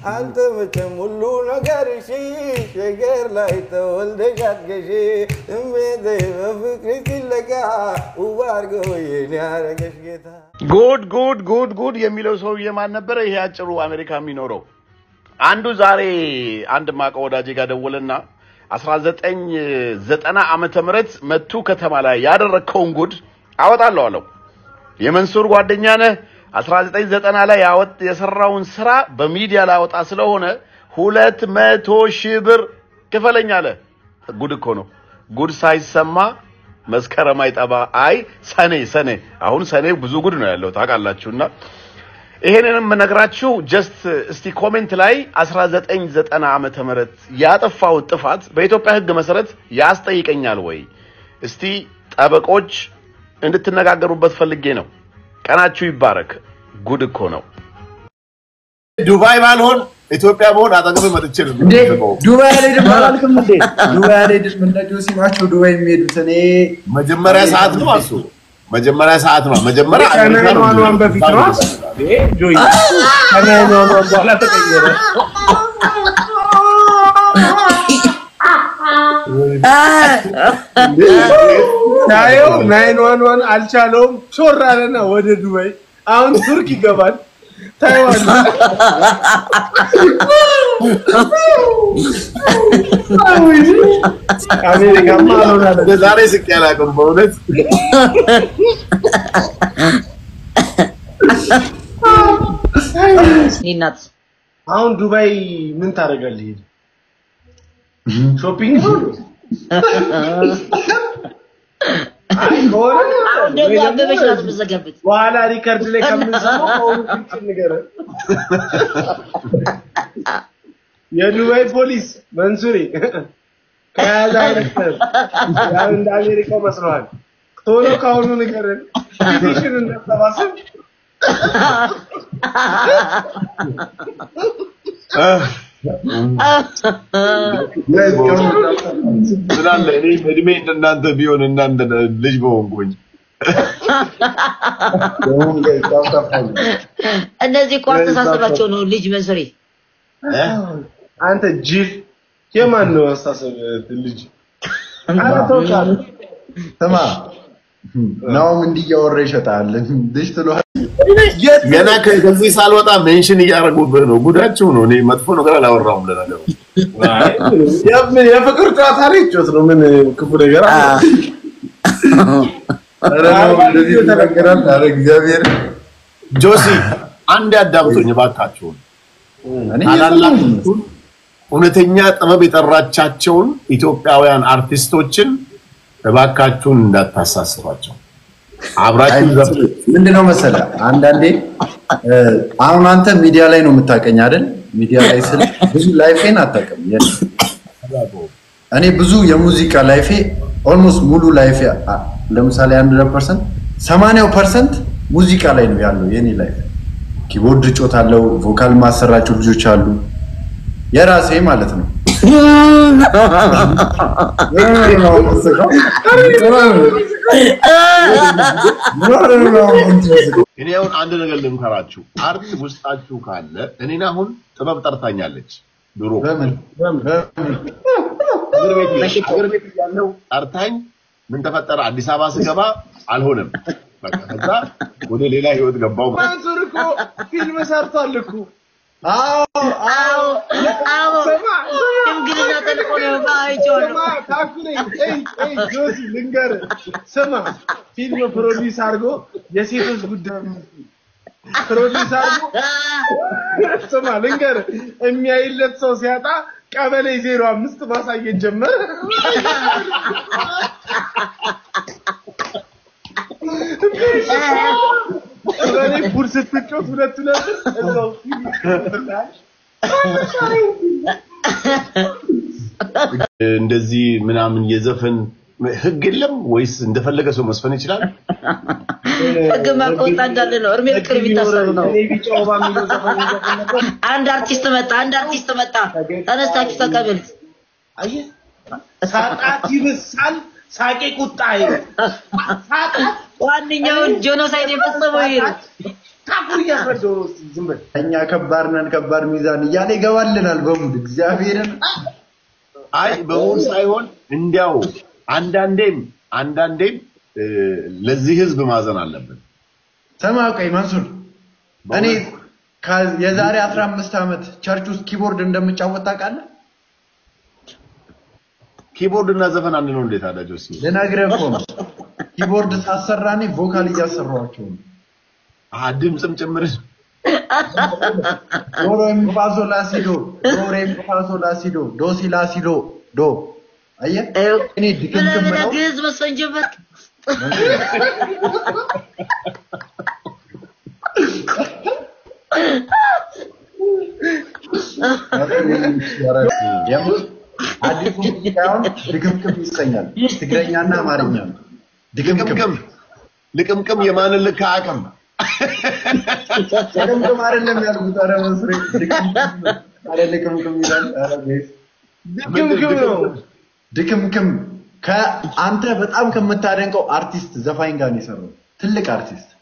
አንተ መቼም ሁሉ ነገርሽ ሸገር ላይ ተወልደሽ አድገሽ እምቤቴ በፍቅር ሲለካ ውብ አድርጎ የኔ ያረገሽ ጌታ ጉድ የሚለው ሰውዬ ማን ነበረ? ይሄ አጭሩ አሜሪካ የሚኖረው አንዱ ዛሬ አንድ ማቀው ወዳጄ ጋር ደወለና 1990 ዓመተ ምህረት መቱ ከተማ ላይ ያደረከውን ጉድ አወጣለሁ አለው። የመንሱር ጓደኛ ነህ 1990 ላይ የሰራውን ስራ በሚዲያ ላይ አወጣ ስለሆነ 200,000 ብር ክፈለኝ አለ። ጉድ እኮ ነው። ጉድ ሳይሰማ መስከረም አይጠባ። አይ ሰኔ አሁን ሰኔ ብዙ ጉድ ነው ያለው ታውቃላችሁና ይሄንንም መነግራችሁ ጀስት እስቲ ኮሜንት ላይ 1990 ዓመተ ምህረት ያጠፋው ጥፋት በኢትዮጵያ ህግ መሰረት ያስጠይቀኛል ወይ? እስቲ ጠበቆች እንድትነጋገሩበት ፈልጌ ነው። ቀናችሁ ይባረክ። ጉድ እኮ ነው። ዱባይ ባልሆን ኢትዮጵያ በሆን አጠገብ መጥቼ ነው ዱባይ ላይ ደማልኩም እንዴ ዱባይ ላይ እንደጆ ሲማቸው ዱባይ የሚሄዱት እኔ መጀመሪያ ሰዓት ነው አሱ መጀመሪያ ሰዓት ነው መጀመሪያ ከነማኑን በፊት ነው ጆይ ከነማኑን በኋላ ተቀየረ ታየው 911 አልቻለውም ሾራለና ወደ ዱባይ አሁን ቱርክ ይገባል ታይዋን አሜሪካ ማለውና ዛሬ ስቅያላ ቆምበውለት ኒናት አሁን ዱባይ ምን ታረጋለህ? ሾፒንግ ነው አይ ኮራ እንደዛ አበበሽ ናት በዘገብት በኋላ ሪከርድ ላይ ከምንሰማው አሁን ንገረ የዱባይ ፖሊስ መንሱሪ ከያዛ አይደለም ያው እንደ አሜሪካው መስሏል ቶሎ ካሁኑ ንገረን ፊሽን እንደተባሰብ ስላለ እኔ እድሜ እንደናንተ ቢሆን እናንተ ልጅ በሆንኩኝ እነዚህ ቋንቋ ተሳሰባቸው ነው ልጅ መስሪ አንተ ጅል የማን ነው አስተሳሰብ ልጅ አራቶካል ተማ ነው እንዲያወራ ይሸጣል ልጅ ትሏል ገና ከዚህ ሳልወጣ ሜንሽን እያረጉብህ ነው ጉዳቸው ነው እኔ መጥፎ ነገር አላወራውም ለነገሩ የፍቅር ጨዋታ ላይ ጮት ነው ምን ክፉ ነገር አለ እንደዚህ ተነገራል አረ እግዚአብሔር ጆሲ አንድ ያዳምጡኝ ባካችሁ አላላችሁ እውነተኛ ጥበብ የጠራቻቸውን ኢትዮጵያውያን አርቲስቶችን ባካችሁ እንዳታሳስባቸው አብራችሁ ምንድነው መሰለ አንዳንዴ አሁን አንተ ሚዲያ ላይ ነው የምታቀኝ አይደል ሚዲያ ላይ ስለ ብዙ ላይፌን አታቀም እኔ ብዙ የሙዚቃ ላይፌ ኦልሞስት ሙሉ ላይፌ ለምሳሌ 100% 80% ሙዚቃ ላይ ነው ያለው የኔ ላይፍ ኪቦርድ ጮታለው ቮካል ማሰራቸው ልጆች አሉ የራሴ ማለት ነው እኔ አሁን አንድ ነገር ልምከራችሁ አርት ውስጣችሁ ካለ እኔና አሁን ጥበብ ጠርታኛለች ድሮ እግር ቤት ያለው ጠርታኝ ምን ተፈጠረ አዲስ አበባ ስገባ አልሆነም በቃ ከዛ ወደ ሌላ ህይወት ገባው ማንሱርኮ ፊልም ሰርቷል እኮ አው እንግሊዝኛ ተልቆነ ባይጆን ታኩኔ ኤይ ጆሲ ልንገር ስማ ፊልም ፕሮዲዩስ አድርጎ የሴቶች ጉዳይ ፕሮዲዩስ አድርጎ ስማ ልንገር የሚያይለት ሰው ሲያጣ ቀበሌ 05 ማሳየት ጀመረ እኔ ፑርስ ትጮት ሁለት እዛው እንደዚህ ምናምን የዘፈን ህግ የለም ወይስ እንደፈለገ ሰው መስፈን ይችላል ህግ ማቆጣ እንዳለ ነው እርሜ ቅርብ ይታሰሩ ነው አንድ አርቲስት መጣ ተነስታችሁ ተቀበሉት አየ ሳጣት ይብሳል ሳቄ ቁጣ ይሄ ሳጣት ዋንኛው ጄኖሳይድ የፈጸመው ይሄ ታኩር ያፈርደው ዝም በል እኛ ከባርነን ከባድ ሚዛን እያለ ይገባልናል በሙድ እግዚአብሔርን አይ በሙድ ሳይሆን እንዲያው አንዳንዴም ለዚህ ህዝብ ማዘን አለብን ሰማቀይ መንሱር እኔ የዛሬ 15 አመት ቸርች ውስጥ ኪቦርድ እንደምጫወት ታውቃለህ ኪቦርድ እና ዘፈን አንድ ነው እንዴት አዳጆስ ለነግረህ እኮ ኪቦርድ ሳሰራኔ ቮካል እያሰራኋቸው ነው ድምጽም ጭምር ዶሬም ፋሶ ላሲዶ ዶሬም ፋሶ ላሲዶ ዶ ሲላሲዶ ዶ አየህ እኔ ድክምክም ነው ግዝ መስንጀበት አዲስ ሙዚቃውን ድክምክም ይሰኛል ትግረኛና አማርኛ ልቅምቅም የማን ልክ አቅም ድክምክም አይደለም ያልኩት ኧረ መስሬ ድክምክም ይላል ኧረ ጋይስ ድክምክም ከአንተ በጣም ከምታደንቀው አርቲስት ዘፋኝ ጋር ነው የሰራው ትልቅ አርቲስት